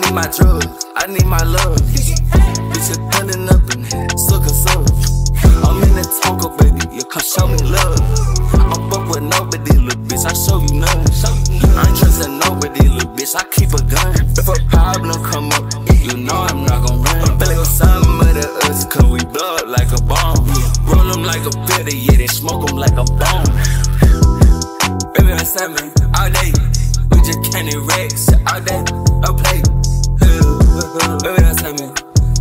need my drugs, I need my love. Bitch, you're pulling up in here, sucker sub. I'm in the Tonka, baby, you come show me love. I'm fuck with nobody, little bitch, I show you none. I ain't trusting nobody, little bitch, I keep a gun. If a problem come up, you know I'm not gon' run. I'm feeling with some of the us, cause we blow up like a bomb. Roll them like a bitter, yeah, they smoke them like a bomb. Baby, I said, man, all day, we just candy racks, all day, I play. Baby, I said, man,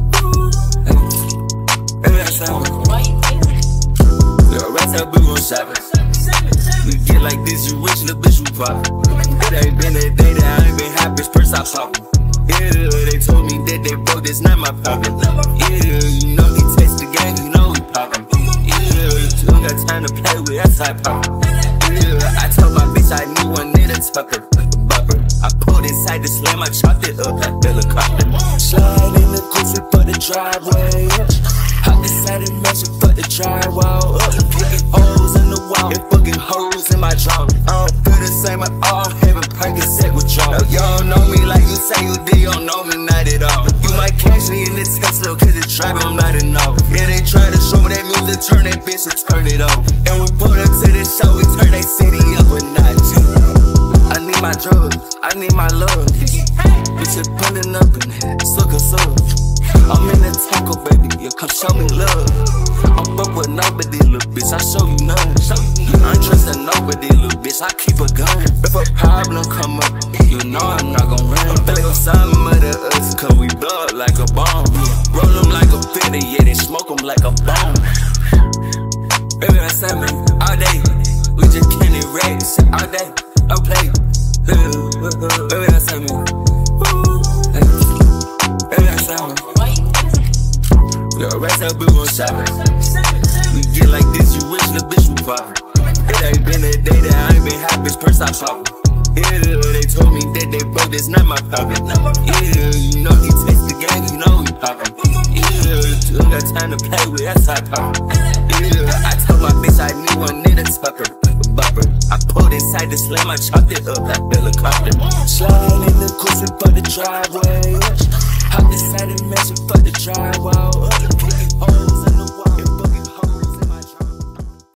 baby, I said, man. Right up, we gon' shop it. We get like this, you rich, little bitch, we pop. It ain't been a day that I ain't been happy, first I poppin'. Yeah, they told me that they broke, that's not my problem. Yeah, you know he taste the game, you know we poppin'. Yeah, you don't got time to play with, that's how I poppin'. Yeah, I told my bitch I need one nigga tucker, bupper. I pulled inside the slam, I chopped it up like helicopter. Slide in the coupe for the driveway. Hop inside the mansion for the drywall up. Kicking holes in the wall and fucking holes in my drawers. I don't feel the same at all, having Percocet withdrawal. You don't know me like you say you did, you don't know me not at all. You might catch me in the Tesla cause it's driving, I'm not enough. Yeah, they try to show me that music, turn that bitch and turn it off. And we pulled up to the show, we turn that city up a notch. I need my drugs, I need my love. Bitch, you're pulling up in here, sucker sub. I'm in the Tonka, baby, you come show me love. I'm fuck with nobody, little bitch, I show you none. I ain't trusting nobody, little bitch, I keep a gun. If a problem come up, you know I'm not gon' run. I'm feeling with some of the us, cause we blow up like a bomb. Roll them like a bitter, yeah, they smoke them like a bomb. Baby, I said, man, all day, we just candy racks, all day, I play. Baby, I said, man, baby, I said, man. Right up, we gon' shop it. We get like this, you rich, little bitch, we poppin'. It ain't been a day that I ain't been happy, first I poppin'. Yeah, they told me that they broke, that's not my problem. Yeah, you know he taste the game, you know we poppin'. Yeah, you don't got time to play with, that's how I poppin'. Yeah, I told my bitch I need one nigga tucker, bupper. I pulled inside the slam, I chopped it up like helicopter. Slide in the coupe for the driveway. Hop inside the mansion for the drywall up.